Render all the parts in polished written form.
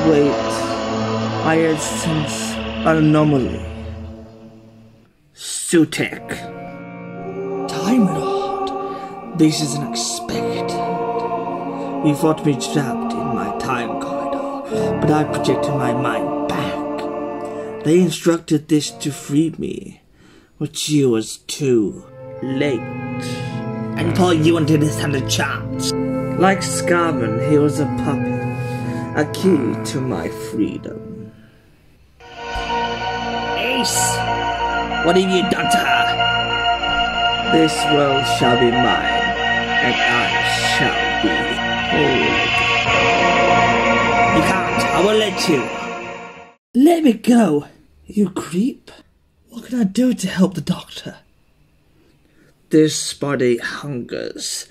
Wait, I sense an anomaly. Sutek. Time Lord, this is unexpected. You thought me trapped in my time corridor, but I projected my mind back. They instructed this to free me, but you was too late. And Paul, you wanted to stand a chance. Like Scarman, he was a puppet, a key to my freedom. Ace! What have you done to her? This world shall be mine, and I shall be whole. You can't. I won't let you. Let me go, you creep. What can I do to help the doctor? This body hungers.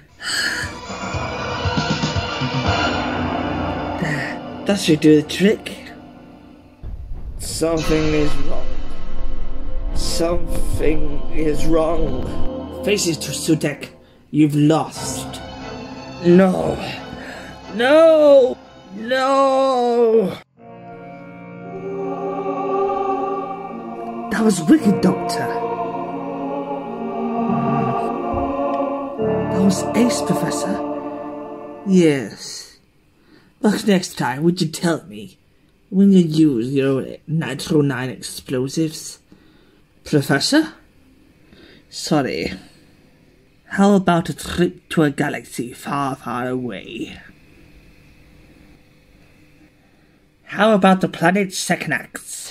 There, that should do the trick. Something is wrong. Something is wrong. Face it, Sutek. You've lost. No. No. No. That was wicked, Doctor. That was Ace, Professor. Yes. But next time, would you tell me when you use your Nitro 9 explosives? Professor? Sorry. How about a trip to a galaxy far, far away? How about the planet Seknax?